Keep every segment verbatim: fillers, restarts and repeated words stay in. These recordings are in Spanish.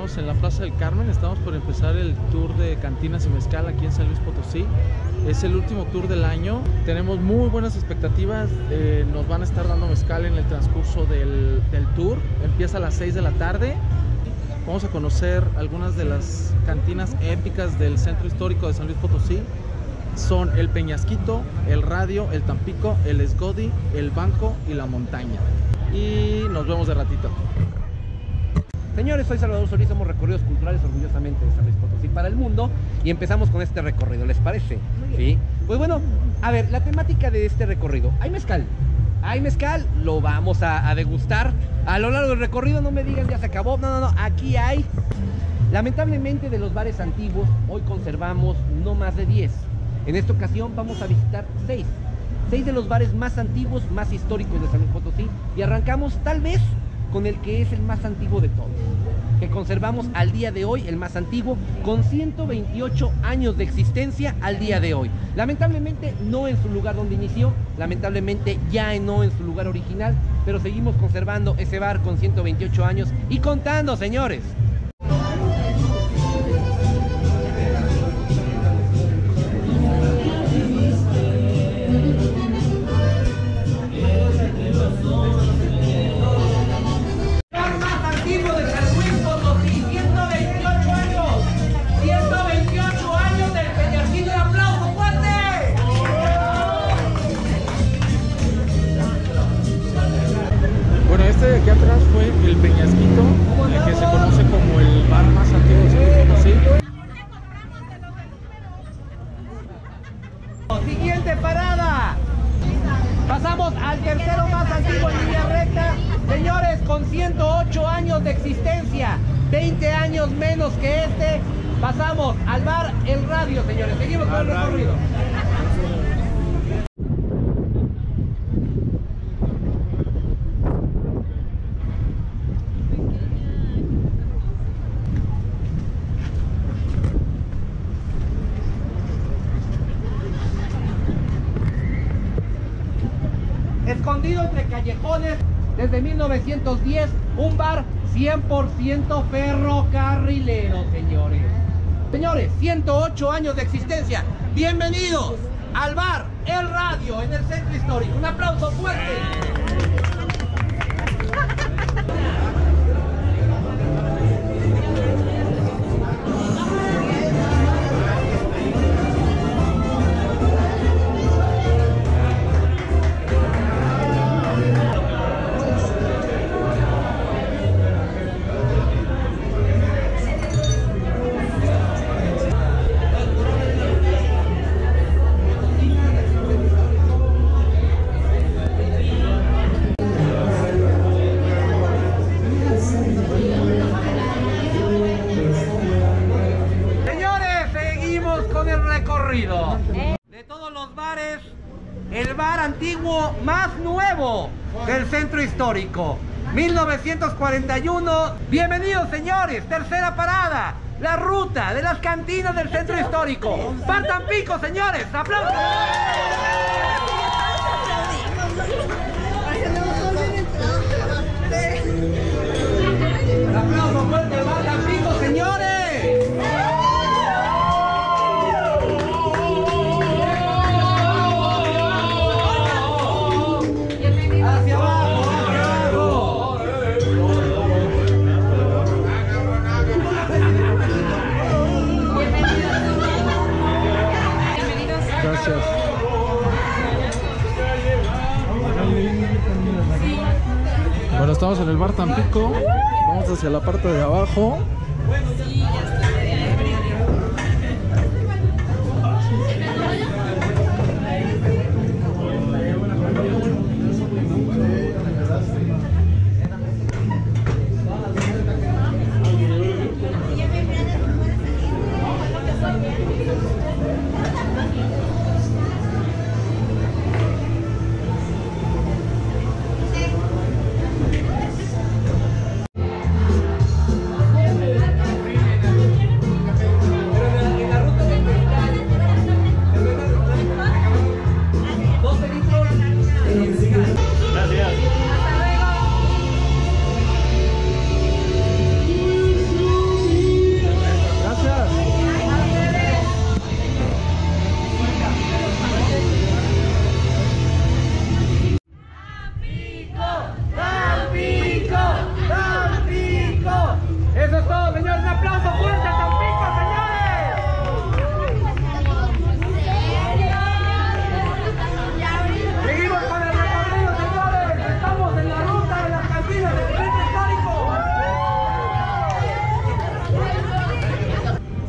estamos en la Plaza del Carmen, estamos por empezar el tour de Cantinas y Mezcal aquí en San Luis Potosí. Es el último tour del año, tenemos muy buenas expectativas, eh, nos van a estar dando mezcal en el transcurso del, del tour, empieza a las seis de la tarde. Vamos a conocer algunas de las cantinas épicas del centro histórico de San Luis Potosí. Son el Peñasquito, el Radio, el Tampico, el Esgodi, el Banco y la Montaña. Y nos vemos de ratito. Señores, soy Salvador Solís, somos Recorridos Culturales orgullosamente de San Luis Potosí para el mundo y empezamos con este recorrido, ¿les parece? ¿Sí? Pues bueno, a ver, la temática de este recorrido, hay mezcal, hay mezcal, lo vamos a, a degustar a lo largo del recorrido, no me digan ya se acabó, no, no, no, aquí hay. Lamentablemente de los bares antiguos, hoy conservamos no más de diez. En esta ocasión vamos a visitar seis, seis de los bares más antiguos, más históricos de San Luis Potosí y arrancamos tal vez con el que es el más antiguo de todos, que conservamos al día de hoy, el más antiguo, con ciento veintiocho años de existencia al día de hoy. Lamentablemente no en su lugar donde inició, lamentablemente ya no en su lugar original, pero seguimos conservando ese bar con ciento veintiocho años y contando, señores. Este de aquí atrás fue el Peñasquito, el que se conoce como el bar más antiguo de San Luis Potosí. Siguiente parada. Pasamos al tercero más antiguo en línea recta. Señores, con ciento ocho años de existencia, veinte años menos que este, pasamos al bar El Radio, señores. Seguimos con el recorrido. Escondido entre callejones desde mil novecientos diez, un bar cien por ciento ferrocarrilero, señores. Señores, ciento ocho años de existencia. Bienvenidos al bar El Radio en el centro histórico. Un aplauso fuerte. De todos los bares, el bar antiguo más nuevo del centro histórico, mil novecientos cuarenta y uno. Bienvenidos, señores, tercera parada, la ruta de las cantinas del centro histórico. Bar Tampico, señores, aplausos. Un aplauso fuerte al Bar Tampico, señores. Gracias. Bueno, estamos en el Bar Tampico. Vamos hacia la parte de abajo.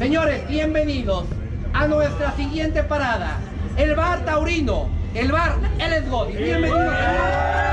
Señores, bienvenidos a nuestra siguiente parada, el bar taurino, el bar El Esgodi. Bienvenidos, señores.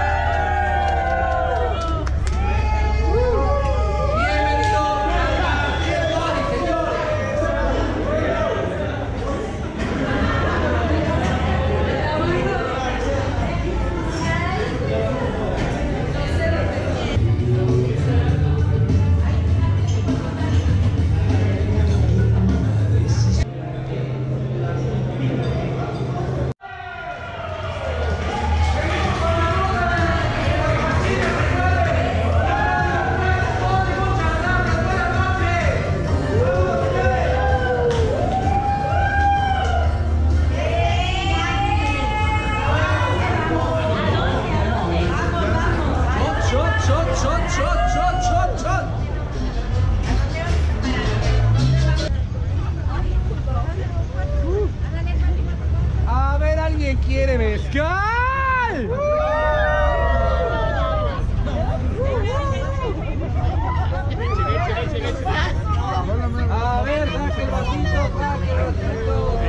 A ver, ¿alguien quiere mezcal? A ver, saque el vasito, saque el vasito.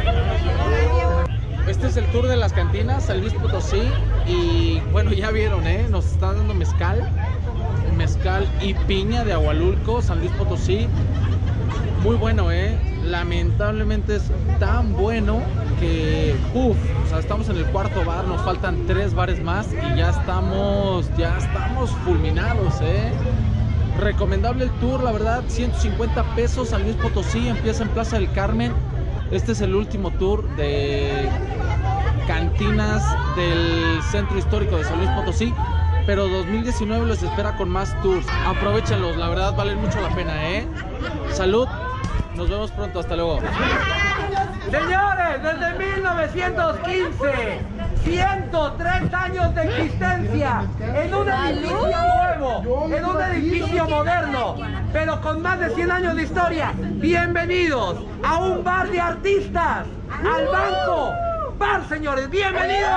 Este es el tour de las cantinas, San Luis Potosí. Y bueno, ya vieron, ¿eh? Nos están dando mezcal. Mezcal y piña de Agualulco, San Luis Potosí. Muy bueno, ¿eh? Lamentablemente es tan bueno que, uff, o sea, estamos en el cuarto bar, nos faltan tres bares más y ya estamos, ya estamos fulminados, ¿eh? Recomendable el tour, la verdad, ciento cincuenta pesos, San Luis Potosí, empieza en Plaza del Carmen. Este es el último tour de cantinas del Centro Histórico de San Luis Potosí, pero dos mil diecinueve les espera con más tours. Aprovechenlos, la verdad valen mucho la pena, ¿eh? Salud, nos vemos pronto, hasta luego. Señores, desde mil novecientos quince, ciento tres años de existencia, en un edificio nuevo, en un edificio moderno, pero con más de cien años de historia. Bienvenidos a un bar de artistas, al Banco Bar, señores, bienvenidos.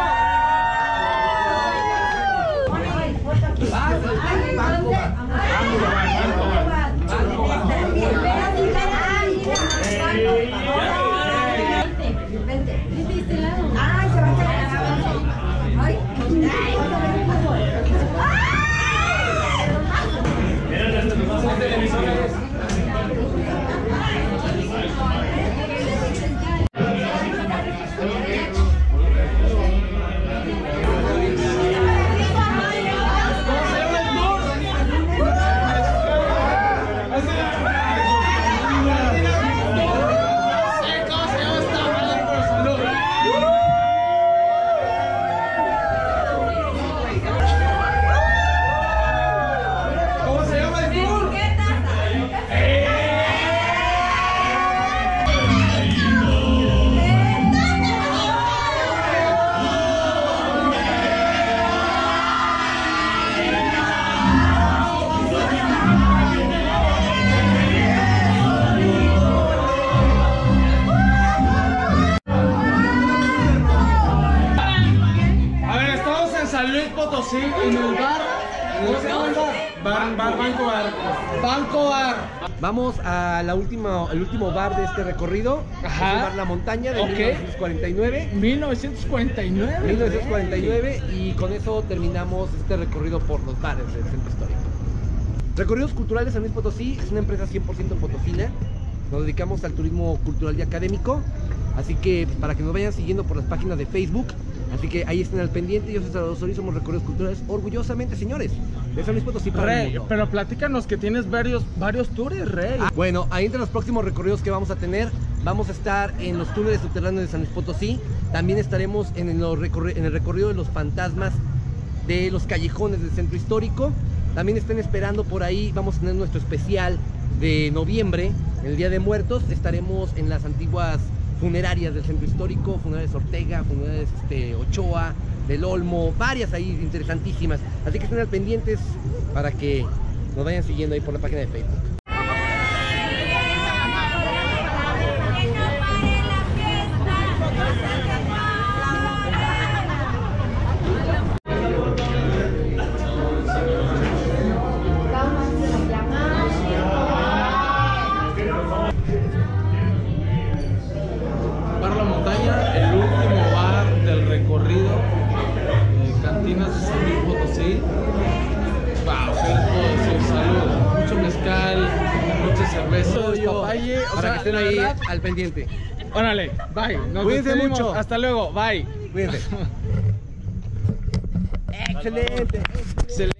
San Luis Potosí, en el bar, ¿cómo se llama el bar? Bar, bar, Banco Bar. Banco Bar. Vamos a la última, el último bar de este recorrido. Ajá. Es el bar La Montaña de Ok. mil novecientos cuarenta y nueve. mil novecientos cuarenta y nueve. mil novecientos cuarenta y nueve, y con eso terminamos este recorrido por los bares del centro histórico. Recorridos Culturales San Luis Potosí es una empresa cien por ciento potosina. Nos dedicamos al turismo cultural y académico, así que pues, para que nos vayan siguiendo por las páginas de Facebook, así que ahí estén al pendiente. Yo soy Salvador Solís, somos Recorridos Culturales, orgullosamente, señores, de San Luis Potosí para el Rey, mundo. pero platícanos que tienes varios, varios tours, Rey. Ah, bueno, ahí entre los próximos recorridos que vamos a tener, vamos a estar en los túneles subterráneos de San Luis Potosí. También estaremos en el, recorri en el recorrido de los fantasmas de los callejones del centro histórico. También estén esperando por ahí, vamos a tener nuestro especial de noviembre, el Día de Muertos. Estaremos en las antiguas funerarias del centro histórico, funerarias Ortega, funerarias este, Ochoa, del Olmo, varias ahí interesantísimas. Así que estén al pendientes para que nos vayan siguiendo ahí por la página de Facebook. cerveza, despapalle. O Para sea, que estén la ahí verdad, al pendiente. órale, bye. Nos Cuídense despedimos. mucho. Hasta luego, bye. Cuídense. Excelente. Excelente.